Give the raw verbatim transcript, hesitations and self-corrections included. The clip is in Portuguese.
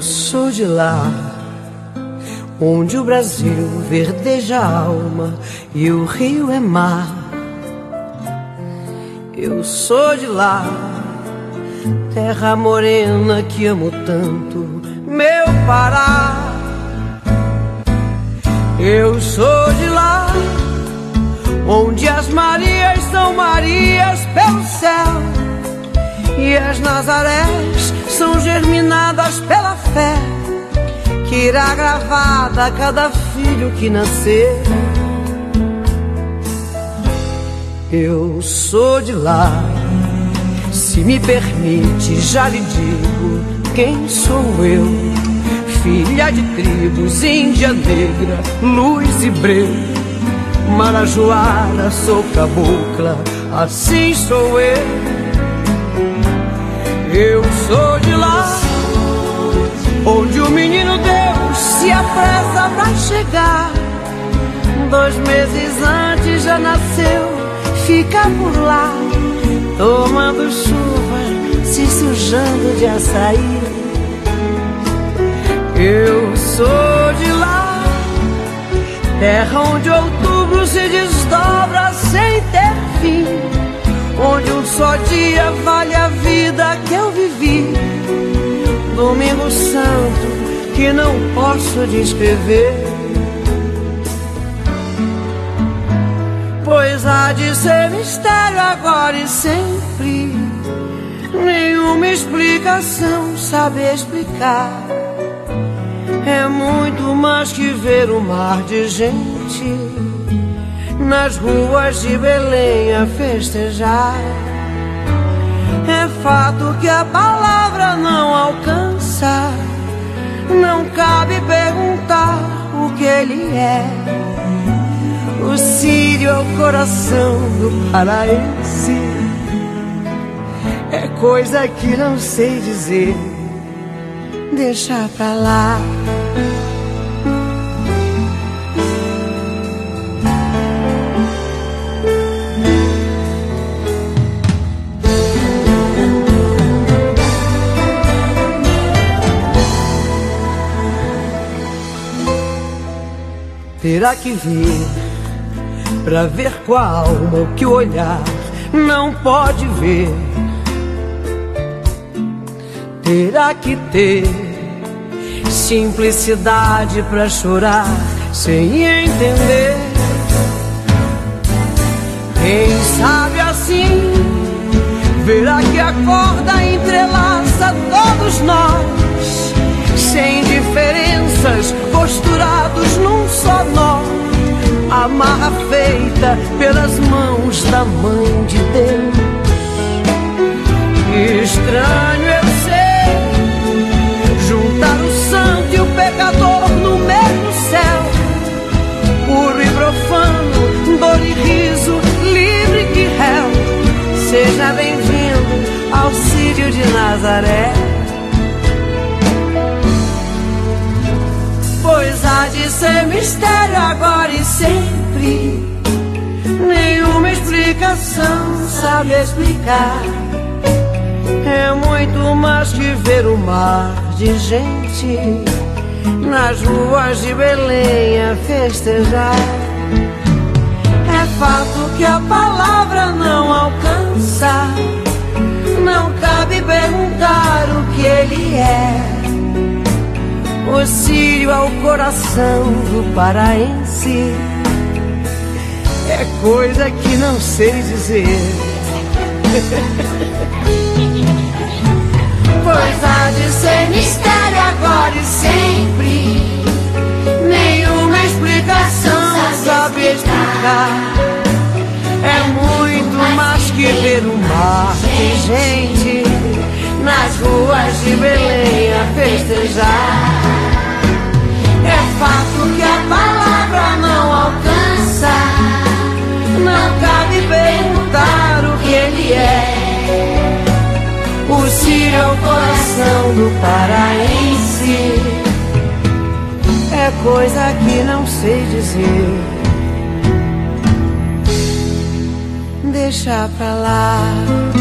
sou de lá, onde o Brasil verdeja a alma e o rio é mar. Eu sou de lá, terra morena que amo tanto, meu Pará. Eu sou de lá, onde as Marias são Marias pelo céu e as Nazarés são germinadas pela fé que irá gravada a cada filho que nascer. Eu sou de lá, se me permite já lhe digo quem sou eu. Filha de tribos, índia negra, luz e breu, marajoara, sou cabocla, assim sou eu. Eu sou de lá, onde o menino Deus se apressa pra chegar. Dois meses antes já nasceu, fica por lá, tomando chuva, se sujando de açaí. Eu sou de lá, terra onde outubro se desdobra sem ter fim, onde um só dia vale a vida que eu vivi. Domingo santo que não posso descrever, pois há de ser mistério agora e sempre. Nenhuma explicação sabe explicar. É muito mais que ver um mar de gente nas ruas de Belém a festejar. É fato que a palavra não alcança, não cabe perguntar o que ele é. O Sírio é o coração do paraense, é coisa que não sei dizer, deixa pra lá. Terá que vir pra ver com a alma o que o olhar não pode ver. Terá que ter simplicidade pra chorar sem entender. Quem sabe assim verá que a corda entrelaça todos nós, sem diferenças, costurados num só nó. Amarra feita pelas mãos da Mãe de Deus. Estranho eu sei, juntar o santo e o pecador no mesmo céu, puro e profano, dor e riso, livre e réu. Seja bem-vindo ao Sírio de Nazaré, pois há de ser mistério agora e sempre. Nenhuma explicação sabe explicar. É muito mais que ver um mar de gente nas ruas de Belém a festejar. É fato que a palavra não alcança, não cabe perguntar o que ele é. O Sírio é o coração do paraense, é coisa que não sei dizer. Pois há de ser mistério agora e sempre. Nenhuma explicação sabe explicar. É muito mais que ver um mar de gente nas ruas de Belém a festejar. É fato que a palavra não alcança, não cabe perguntar o que ele é. O Sírio é o coração do paraense, é coisa que não sei dizer, deixa pra lá.